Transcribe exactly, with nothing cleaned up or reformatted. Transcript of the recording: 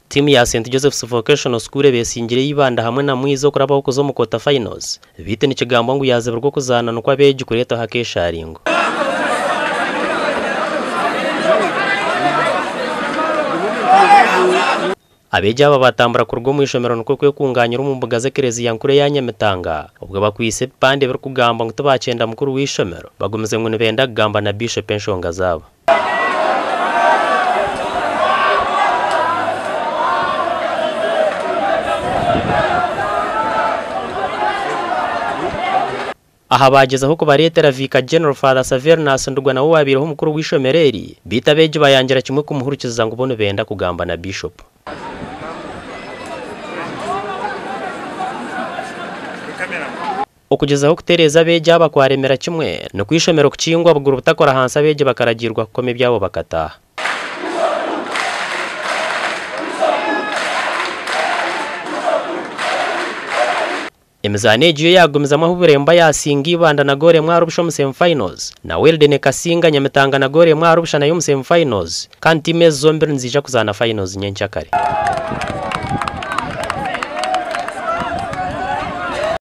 Timu ya Saint Joseph's Vocational School besingire yibanda hamwe na mwizo kurabaho kuzo mu quarter finals bite ni kigambo ngo yazeberwa kuzana no kwabeje kureta hakesharingo abeje aba batambura kurwo mu ishomero nuko kwe kunganyira mu mbuga za Kerezi yankure ya Nyamitanga ubwo bakwise pande bari kugamba ngo tubacenda mukuru w'ishomero bagomeze ngo nibenda kugamba na Bishop Enshonga zabo aha bageze aho kubaretera Vika General Father Savernas ndugwa nawo wabireho mukuru w'ishomereri bitabeje bayangira kimwe kumuhurukiza ngo bone benda kugamba na Bishop okugeza aho kutereza beje abakwaremera kimwe no kwishomero kucingwa buguru butakora hansa beje bakaragirwa kome byabo bakataha Emzane jiyo yagomeza mahuburemba yasinga ibanda na gore mwarubusho mu semifinals na Weldene Kasinga Nyamitanga na gore mwarubusha nayo mu semifinals kandi mezo zombi nzija kuzana finals nyencha kare